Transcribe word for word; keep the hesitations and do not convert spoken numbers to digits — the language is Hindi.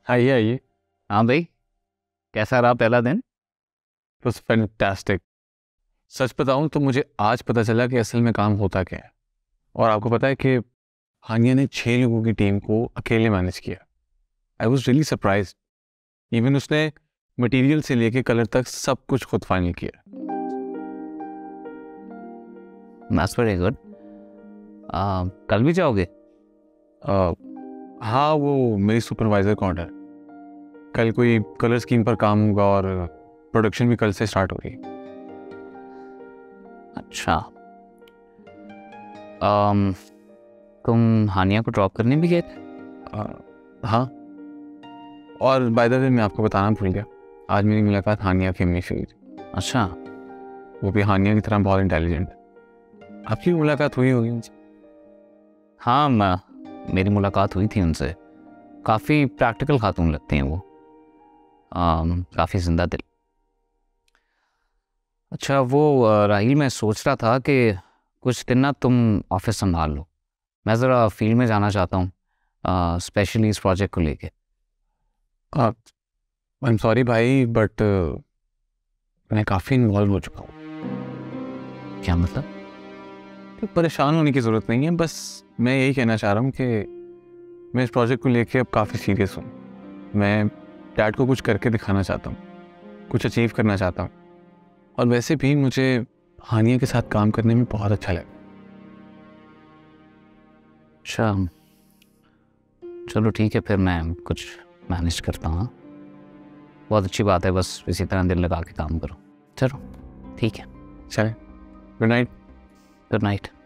आइए आइए। हाँ भाई, कैसा रहा पहला दिन? बस फैंटास्टिक। सच बताऊं तो मुझे आज पता चला कि असल में काम होता क्या है। और आपको पता है कि हानिया ने छह लोगों की टीम को अकेले मैनेज किया। I was really surprise. Even उसने मटेरियल से लेके कलर तक सब कुछ खुद फाइनल किया। That's very good. कल भी जाओगे? आ, हाँ, वो मेरी सुपरवाइजर का ऑर्डर है। कल कोई कलर स्कीम पर काम होगा और प्रोडक्शन भी कल से स्टार्ट हो रही है। अच्छा। um, तुम हानिया को ड्रॉप करने भी गए थे? आ, हाँ, और बाय द वे मैं आपको बताना भूल गया, आज मेरी मुलाकात हानिया की अम्मी से हुई थी। अच्छा। वो भी हानिया की तरह बहुत इंटेलिजेंट। आपकी भी मुलाकात हुई होगी उनसे? हाँ, मैं मेरी मुलाकात हुई थी उनसे। काफ़ी प्रैक्टिकल खातून लगती हैं वो। um, काफ़ी जिंदा दिल। अच्छा वो uh, राहिल, मैं सोच रहा था कि कुछ दिन ना तुम ऑफिस संभाल लो। मैं ज़रा फील्ड में जाना चाहता हूँ, स्पेशली इस प्रोजेक्ट को लेके। आई एम सॉरी भाई, बट मैं काफ़ी इन्वॉल्व हो चुका हूँ। क्या मतलब? तो परेशान होने की ज़रूरत नहीं है, बस मैं यही कहना चाह रहा हूँ कि मैं इस प्रोजेक्ट को लेके अब काफ़ी सीरियस हूँ। मैं डैड को कुछ करके दिखाना चाहता हूँ, कुछ अचीव करना चाहता हूँ। और वैसे भी मुझे हानिया के साथ काम करने में बहुत अच्छा लगा। अच्छा, चलो ठीक है, फिर मैं कुछ मैनेज करता हूँ। बहुत अच्छी बात है, बस इसी तरह दिल लगा के काम करो। चलो ठीक है। चले, गुड नाइट। Good night.